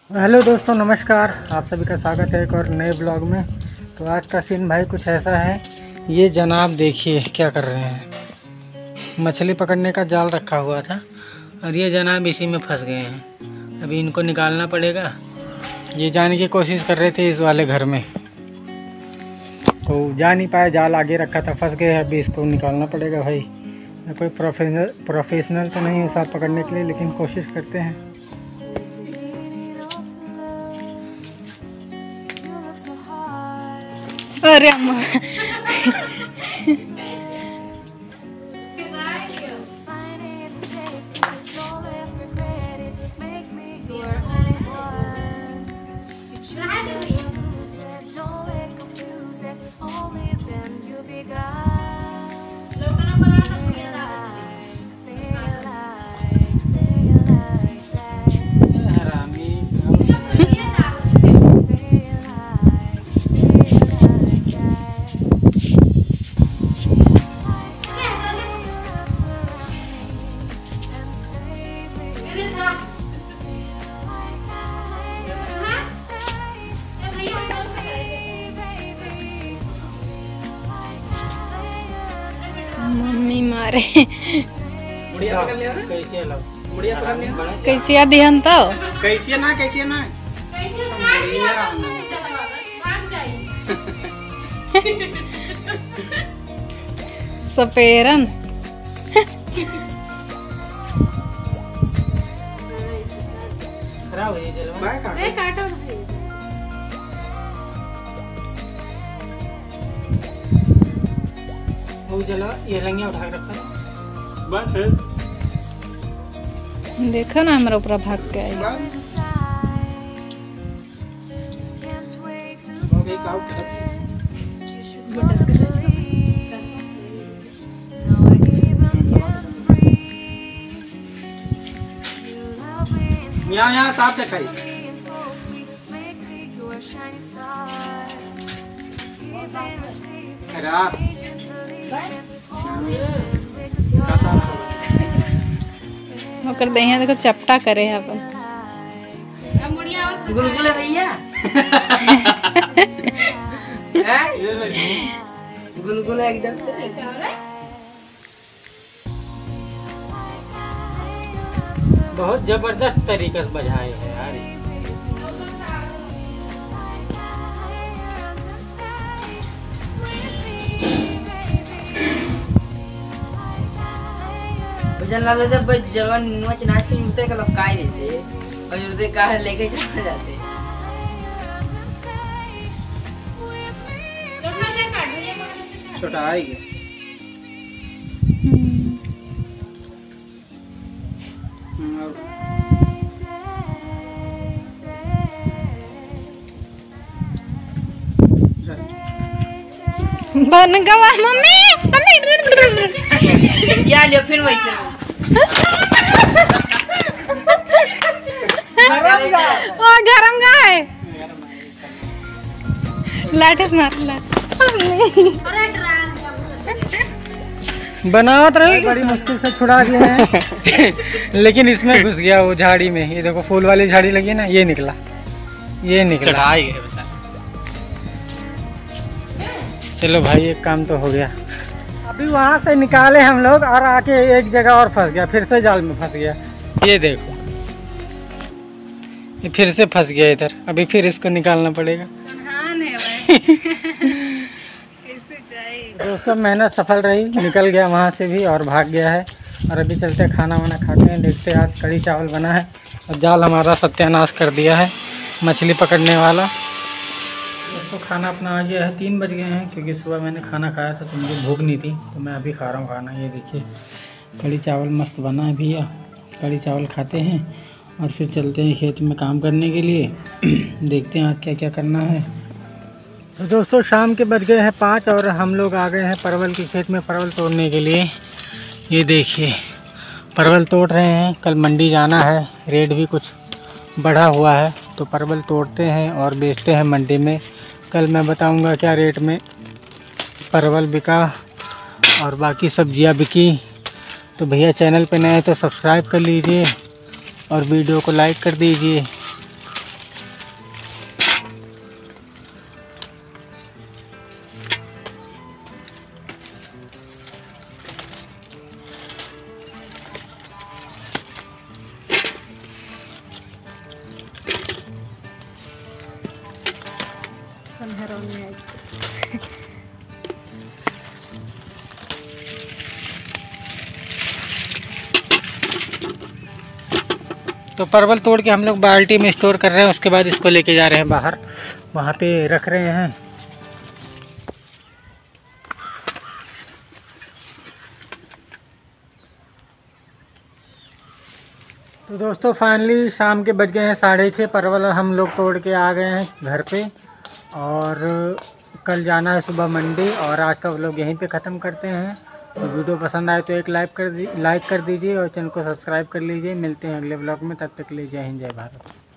Hello दोस्तों, नमस्कार। आप सभी का स्वागत है एक और नए ब्लॉग में। तो आज का सीन भाई कुछ ऐसा है। ये जनाब देखिए क्या कर रहे हैं। मछली पकड़ने का जाल रखा हुआ था और ये जनाब इसी में फंस गए हैं। अभी इनको निकालना पड़ेगा। ये जाने की कोशिश कर रहे थे इस वाले घर में, तो जा नहीं पाए। जाल आगे रखा था, फंस गए। अभी इसको निकालना पड़ेगा भाई। मैं कोई प्रोफेशनल तो नहीं हूँ सांप पकड़ने के लिए, लेकिन कोशिश करते हैं। अरे अम्मा मम्मी मारे कैसिया दिहन तो सपेरन खराब हो चलो ये लंगिया उठा के रखो बस। देखो ना हमारा ऊपर भाग के आई। यहाँ साफ दिखाई। कर दे देखो चपटा करे है अपन गुलगुला भैया गुलगुला एकदम बहुत जबरदस्त तरीके से बजाए है यार। लालो जब जवान नोच नाच के मुझसे का लोग काय देते और उसे कार लेके चले जाते। छोटा आई गया। बन गवा मम्मी या लियो फिर वैसे ओ गरम गाय लाठस मार बनावत रही, बड़ी मुश्किल से छुड़ा दिए हैं लेकिन इसमें घुस गया वो झाड़ी में। ये देखो फूल वाली झाड़ी लगी है ना, ये निकला। चलो भाई एक काम तो हो गया। अभी वहाँ से निकाले हम लोग और आके एक जगह और फंस गया, फिर से जाल में फंस गया। ये देखो ये फिर से फंस गया इधर। अभी फिर इसको निकालना पड़ेगा। दोस्तों मेहनत सफल रही, निकल गया वहाँ से भी और भाग गया है। और अभी चलते खाना वाना खाते हैं। देखते हैं आज कढ़ी चावल बना है और जाल हमारा सत्यानाश कर दिया है मछली पकड़ने वाला। तो खाना अपना आ गया है। 3 बज गए हैं क्योंकि सुबह मैंने खाना खाया था तो मुझे भूख नहीं थी, तो मैं अभी खा रहा हूँ खाना। ये देखिए कढ़ी चावल मस्त बना है भैया। कढ़ी चावल खाते हैं और फिर चलते हैं खेत में काम करने के लिए। देखते हैं आज क्या क्या करना है। तो दोस्तों शाम के बज गए हैं 5 और हम लोग आ गए हैं परवल के खेत में परवल तोड़ने के लिए। ये देखिए परवल तोड़ रहे हैं। कल मंडी जाना है, रेट भी कुछ बढ़ा हुआ है, तो परवल तोड़ते हैं और बेचते हैं मंडी में। कल मैं बताऊंगा क्या रेट में परवल बिका और बाकी सब्जियां बिकी। तो भैया चैनल पे नए तो सब्सक्राइब कर लीजिए और वीडियो को लाइक कर दीजिए। घर में आई। तो परवल तोड़ के हम लोग बाल्टी में स्टोर कर रहे हैं, उसके बाद इसको लेके जा रहे हैं बाहर, वहाँ पे रख रहे हैं। तो दोस्तों फाइनली शाम के बज गए हैं 6:30। परवल हम लोग तोड़ के आ गए हैं घर पे, और कल जाना है सुबह मंडी। और आज का व्लॉग यहीं पे ख़त्म करते हैं। तो वीडियो पसंद आए तो एक लाइक कर दीजिए और चैनल को सब्सक्राइब कर लीजिए। मिलते हैं अगले व्लॉग में, तब तक के लिए जय हिंद जय भारत।